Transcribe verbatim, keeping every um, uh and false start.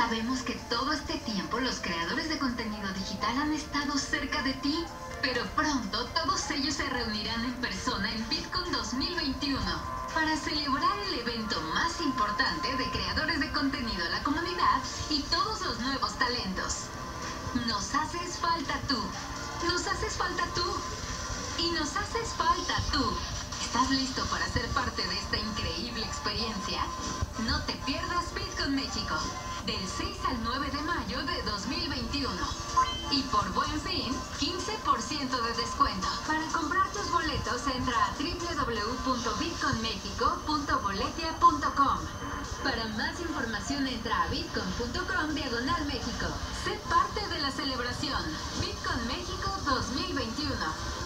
Sabemos que todo este tiempo los creadores de contenido digital han estado cerca de ti, pero pronto todos ellos se reunirán en persona en VidCon dos mil veintiuno para celebrar el evento más importante de creadores de contenido a la comunidad y todos los nuevos talentos. Nos haces falta tú, nos haces falta tú y nos haces falta tú. ¿Estás listo para ser parte de esta increíble experiencia? No te pierdas VidCon México, del seis al nueve de mayo de dos mil veintiuno. Y por Buen Fin, quince por ciento de descuento. Para comprar tus boletos, entra a w w w punto vidcon mexico punto boletia punto com. Para más información, entra a vidcon punto com diagonal México. Sé parte de la celebración. VidCon México dos mil veintiuno.